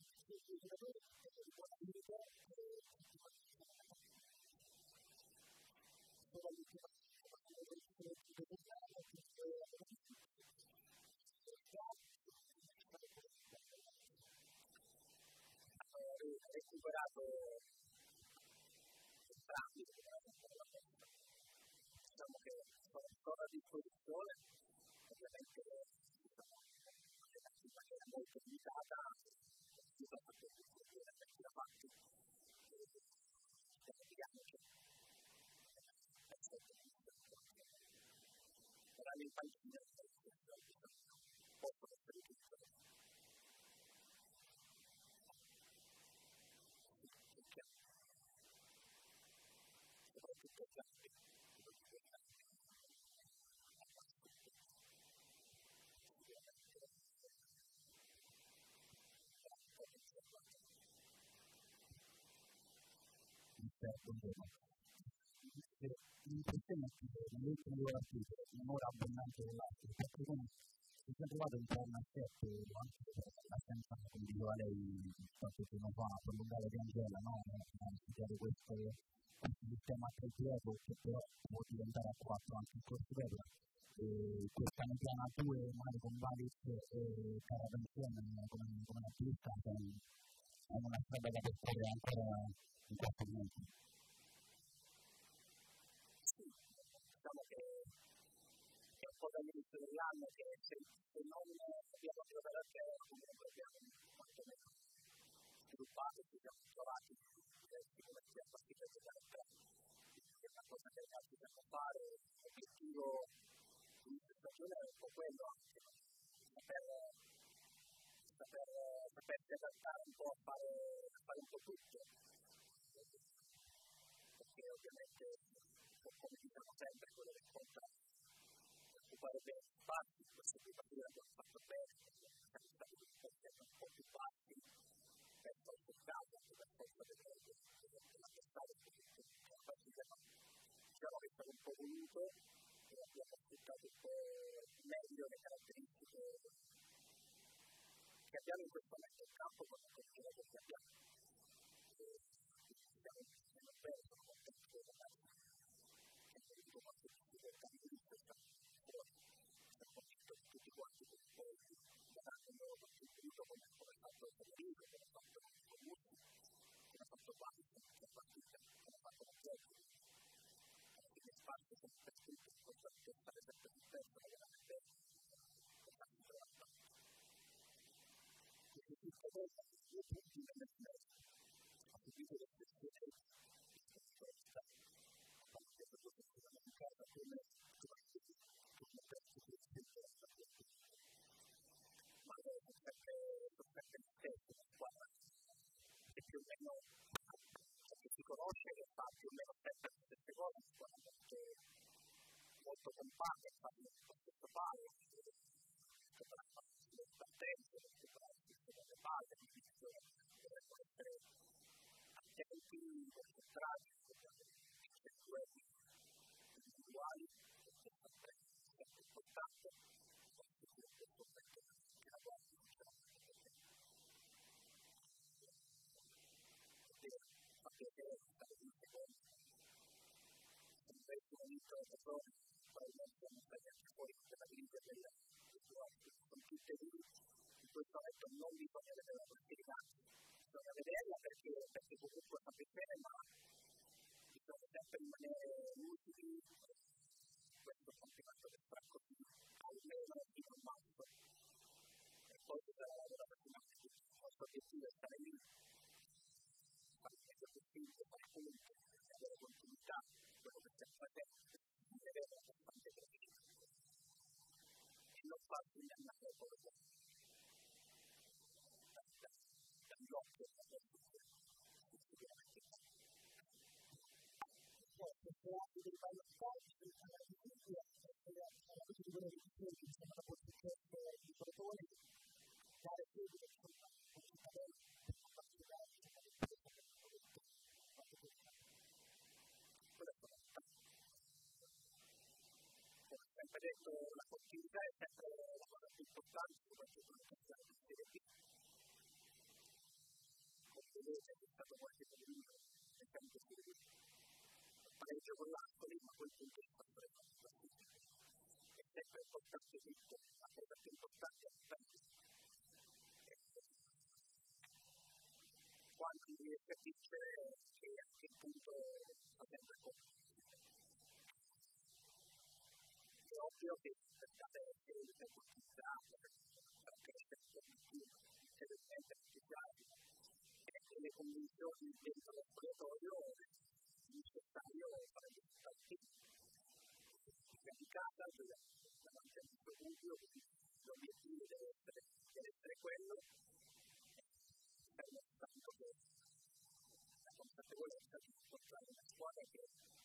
recuperato entrambi, diciamo che sono a disposizione, ovviamente in maniera molto limitata, bisogna che la fatti vediamo che saranno in panchina possono essere utilizzati. Soprattutto campi. L'impressione è che nell'ultimo due partite, un'ora abbondante dell'altro, perché si è trovato intorno a 7 anche per l'assenza, come diceva lei qualche giorno fa, a prolungare di Angela, no? Ha studiato questo sistema a 3 piedi che però può diventare a 4 anche in corso d'opera. Questa mediana 2 magari con Valitz e Carabenzione come attività è una strada da percorrere ancora in questo momento. Diciamo che è un po' dall'inizio dell'anno che se non abbiamo giocato a terra comunque abbiamo quantomeno sviluppato, ci siamo trovati diversi momenti a partita di giocare a terra. È una cosa che ragazzi devono fare, l'obiettivo di questa stagione è un po' quello anche, sapersi adattare un po' a fare un po' tutto. Perché ovviamente come diciamo sempre quello che conta occupare bene gli spazi, queste due partite abbiamo fatto bene, siamo stati un po' più bassi per forza di casa, per forza dell'avversario, la partita diciamo che è stato un po' voluto e abbiamo sfruttato un po' meglio le caratteristiche che abbiamo in questo momento in campo con le giocatori che abbiamo. Siamo bene, sono contento dei ragazzi. Quanto difficoltà di vista siamo convinto che tutti quanti poi daranno il loro contributo come ha fatto il Federico, come ha fatto il Musi, come ha fatto Bari, come ha fatto la Gioia. Alla fine spazio sono per tutti, importante stare sempre più spesso, lavorare bene, importante trovare tanto. Quindi tutto questo, 2 punti nel mezzo, ha subito le pressioni che più o meno che si conosce che fa più o meno sempre le stesse cose, molto compatta, infatti lo stesso palo, che parla di partenze, che parla di seconde base, dovrebbero essere attenti, concentrati, intellettuali, individuali, che è sempre importante, che la guardia non ce l'ha. Fa piacere stare in secondo, invece un inizio di stagione, probabilmente siamo stati anche fuori dalla griglia del sono tutte lì, in questo momento non bisogna vedere la possibilità, bisogna vederla perché comunque fa piacere, ma bisogna sempre rimanere lucidi, questo campionato che sarà così, almeno fino a marzo, e poi sarà la prossima, il nostro obiettivo è stare lì, fare il meglio possibile, fare punti, avere continuità, quello che stiamo facendo, vedere la costante crescita e non farsi ingannare poi dagli occhi della persona, sicuramente. Anche dei vari sport, la difficile, tutti quelli che sono la posizione di giocatori, dare seguito a questa bella partita, come sempre detto, la continuità è sempre la cosa più importante, soprattutto nel campionato di Serie B. Udinese, che è stato qualche poverino nel campo di pareggio con l'Ascoli, ma quel punto è stato è sempre importante tutto, la cosa più importante è quando si riesce a vincere che a che punto fa sempre conto. È ovvio che cercate di essere conquistato per crescere di più, interiormente necessario, e le convinzioni dentro lo spogliatoio è necessario fare gli risultati. In casa, davanti a questo dubbio, l'obiettivo deve essere quello, serve tanto che la consapevolezza di incontrare una squadra che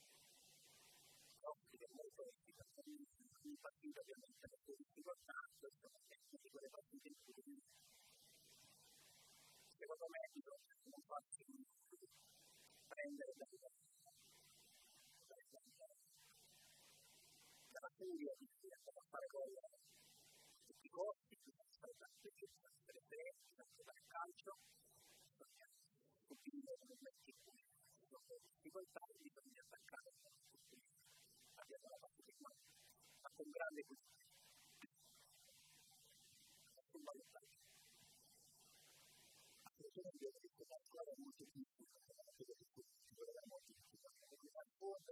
offre molto in partita, ovviamente le sue difficoltà, questo è di quelle partite in cui secondo me bisogna non farsi prendere dalla furia di andare a fare gol a tutti i costi, bisogna stare tranquilli, bisogna essere sereni, bisogna giocare a calcio, bisogna subire i momenti in cui ci sono difficoltà e bisogna attaccare abbiamo la partita in mano, ma con grande cultura. Nessun ballottaggio. Assolutamente io ho una squadra molto più al fondo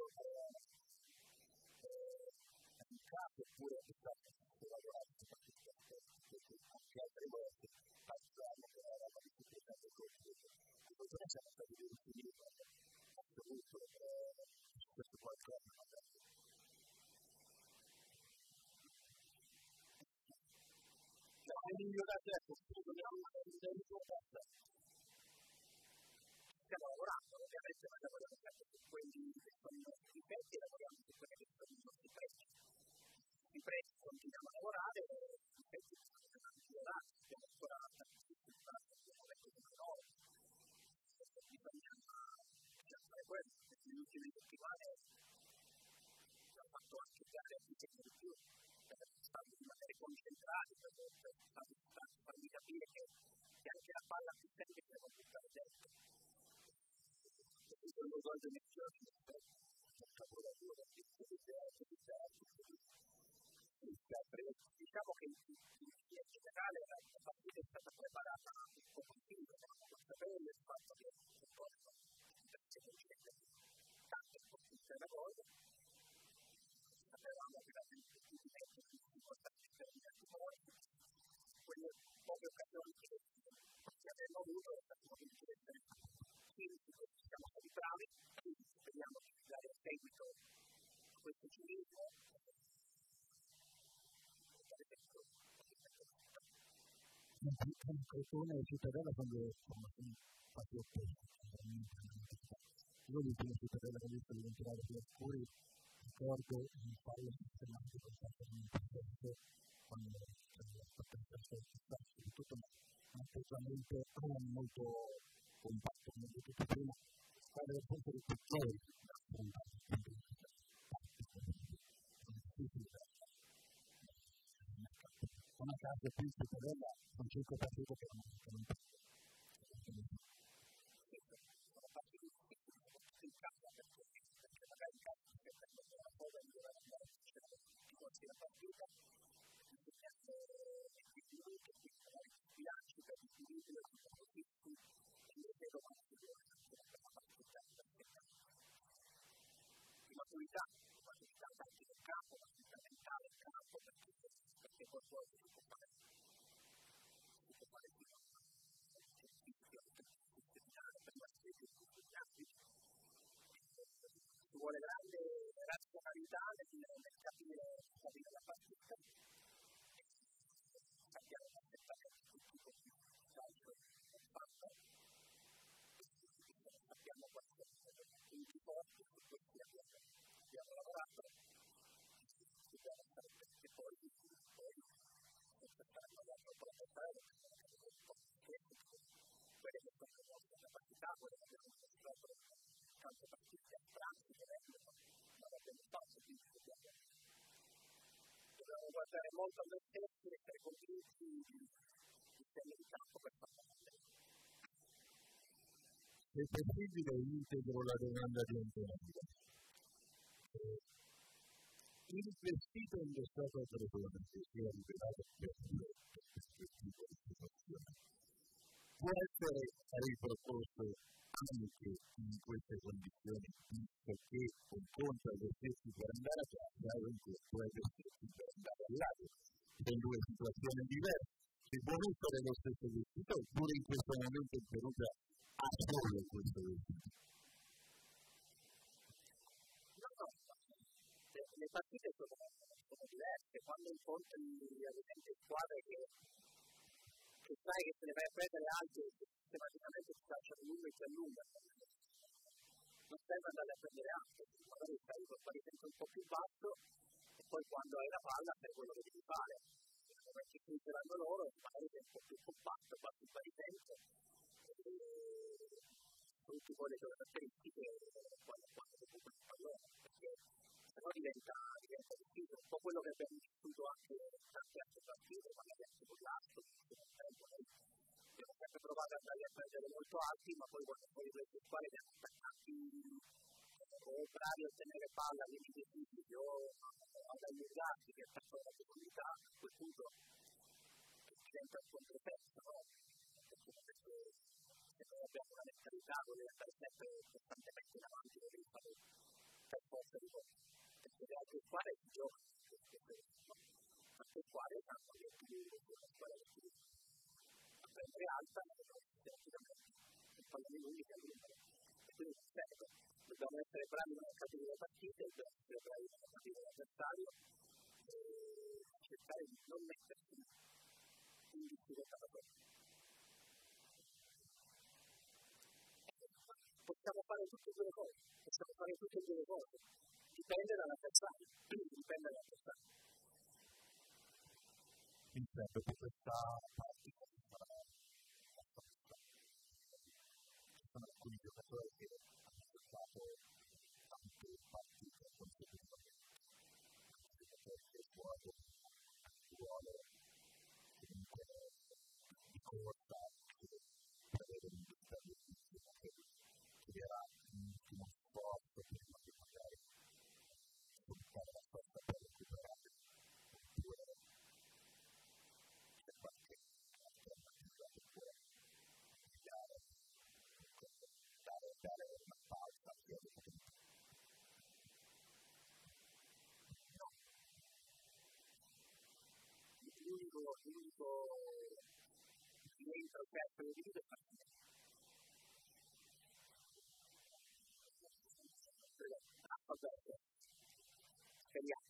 in caso oppure per lavorare anche altre volte passare la partita del corso secondo me siamo stati riusciti assoluto questo qualcosa hai migliorato ecco dobbiamo importanza stiamo lavorando ovviamente ma lavoriamo sempre su quelli che sono i nostri difetti e lavoriamo su quelli che sono i nostri pregi i pregi continuiamo a lavorare i difetti continuiamo a migliorare abbiamo ancora tantissimi abbiamo letto come noi bisogna fare quello nelle ultime settimane abbiamo fatto anche gare a bisogno di più per rimanere concentrati per farvi capire che anche la palla più semplice può buttare dentro quello gol di Messioni un capolavoro diciamo che in generale la partita è stata preparata un po' così, eravamo consapevoli del fatto che poi si concede tanto sconfitta da gol sapevamo che la difficoltà importante per gli altri gol quelle poche occasioni che abbiamo avuto sappiamo che ci deve essere siamo stati bravi speriamo di dare seguito a questo cinismo Crotone e Cittadella quando sono stati opposti io l'ultima Cittadella che ho visto diventare più oscuri ricordo un paio sistematico praticamente quando fatto il terzo soprattutto un atteggiamento molto compatto come ho detto prima squadra del punto di peggiori da affrontare una casa più Cittadella con 5 partite che non sono sono partiti in casa perché magari in casa si perde una cosa e doveva andare a succedere tutti quanti la partita bisogna equilibrio che quindi magari si bilanci per l'equilibrio e tutto così e io vedo come si deve fare una partita di maturità anche nel campo, maturità mentale in campo perché qualcosa si può fare fino a prima di ci vuole grande razionalità nel capire la partita sappiamo perfettamente tutti come il calcio è fatto sappiamo quali sono i punti forti su cui abbiamo lavorato dobbiamo stare perché poi cercando di approfittare quelle che sono le nostre capacità, quelle che abbiamo dimostrato in tante partite a Francia, che non abbiamo fatto, quindi dobbiamo guardare molto a noi stessi e essere convinti di stare in campo per fare la partita. Se possibile integro la domanda di Antonio. Il vestito indossato a persone che sia rivelato per questo tipo di situazione può essere riproposto anche in queste condizioni, visto che un conto è vestirsi per andare a casa e un conto è vestirsi per andare al lago. Sono due situazioni diverse. Si può mettere lo stesso vestito oppure in questo momento in Perugia ha solo questo vestito? No, le partite sono diverse. Quando incontri ad esempio squadre che sai che se le vai a prendere altre, sistematicamente si lasciano lungo e si allungano. Non serve andare a prendere altre, magari stai con pari sempre un po' più basso e poi quando hai la palla fai quello che devi fare. Nel momento in cui saranno loro, magari sei un po' più compatto, passi il pari sempre. Tutti poi le caratteristiche quando recuperi il pallone, perché sennò diventa difficile, un po' quello che abbiamo vissuto anche in tante altre partite, magari anche con l'altro, abbiamo sempre provato ad andare a prendere molto alti, ma poi quando poi questi quali abbiamo attaccato o bravi a ottenere palla, quindi decisi o ad allungarsi che attaccano la profondità, a quel punto diventa un controsenso, no? Perché se noi abbiamo una mentalità dove stare sempre costantemente in avanti dove fare per forza di cose, perché le altre squadre si giocano, altre squadre hanno gli obiettivi di una squadra che si a prendere alta e non sicuramente il pallone lunghi che allungano e quindi serve, dobbiamo essere bravi nel capire le partite, dobbiamo essere bravi nel capire l'avversario e cercare di non mettersi in difficoltà da solo. Possiamo fare tutte e due le cose, dipende dall'avversario. Dopo questa partita ci sono alcuni giocatori che hanno giocato tante partite consecutivamente, giocatori che vuole comunque di corsa che prevede un disturbo che era un ultimo sforzo prima di magari sfruttare la sorta per recuperare oppure c'è qualche alternativa che può dare una pausa che è l'unico rientro che ha previsto è speriamo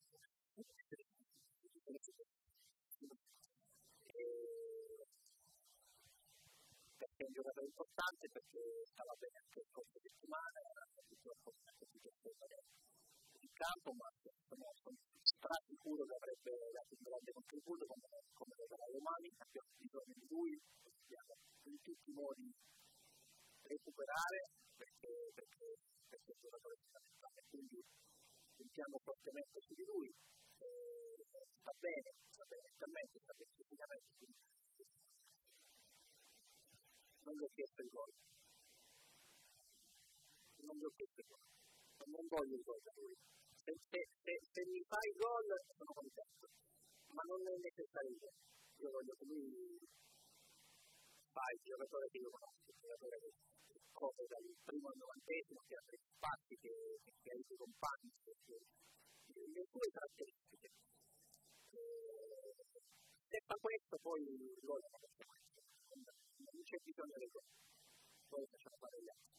perché è un giocatore importante, perché stava bene anche il corso di settimana, purtroppo non è potuto essere in campo, ma sono sicuro che avrebbe dato un grande contributo come lo darà domani. Abbiamo bisogno di lui, dobbiamo in tutti i modi recuperare perché è un giocatore fondamentale, quindi puntiamo fortemente su di lui. Sta bene mentalmente, sta bene fisicamente, non gli ho chiesto il gol, non voglio il gol da lui. Se mi fa il gol sono contento, ma non è necessario. Io voglio che lui fa il giocatore che io conosco, il giocatore che corre dal primo al 90esimo, che ha 3 spazi, che aiuta i compagni, le sue caratteristiche. Se fa questo poi il gol è una conseguenza, non c'è bisogno del gol, poi facciamo fare gli altri.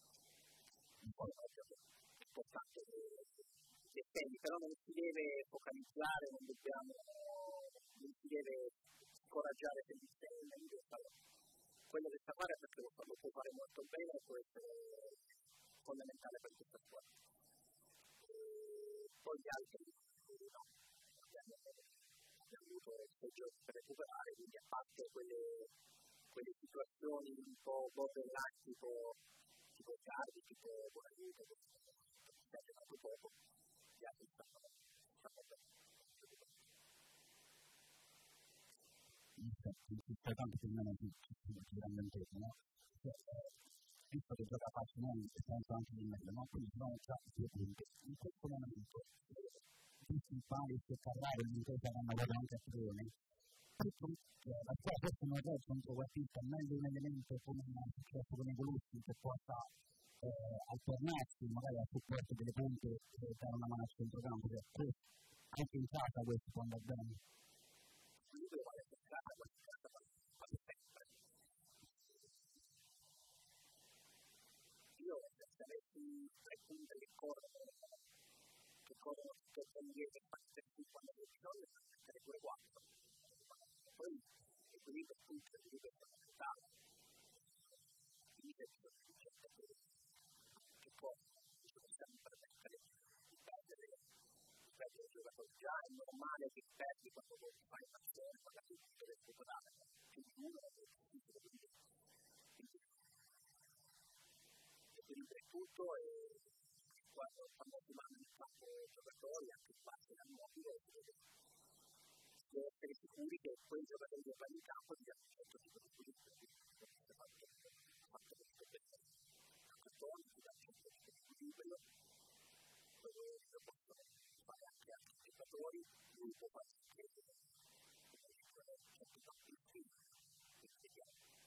È importante che stendi, però non si deve focalizzare, non si deve scoraggiare se mi sembra quello che sta fare, perché lo può fare molto bene e può essere fondamentale per questa squadra. Poi gli altri no, abbiamo avuto il gioco per recuperare, quindi a parte quelle situazioni un po' borderline, tipo Cardi, tipo Bonaiuto, che si è giocato poco, gli altri stanno bene. Tanto per me non ci sono girando intorno, visto che gioca facilmente, penso anche di meglio, no? Quindi sono già 2 punti. In questo momento, visto il Paris e Carraro, in cui saranno avuto anche a Trione, la sua forse non è centrocampista, meglio un elemento come è successo con i Golussi che possa alternarsi magari al supporto delle punte e dare una mano al centrocampo, che anche in casa questo può andare bene. Io se avessi 3 punti che corrono tutto indietro e fanno quando c'è bisogno, sarei pure 4. Poi l'equilibrio è tutto, l'equilibrio è fondamentale. Quindi c'è che cosa ci possiamo permettere di perdere i giocatori. Già è normale che perdi quando fai un'azione, quando hai tutto del tuo totale, più di uno è difficile, quindi l'equilibrio è tutto e quando si vanno in campo giocatori anche parte dal motivo di essere sicuri che quei giocatori che vanno in campo abbiano un certo tipo di equilibrio, quindi si è fatto questo bene a cartoni, si dà un certo tipo di equilibrio, lo possono fare anche altri giocatori, lui può fare anche certi campisti, quindi vediamo.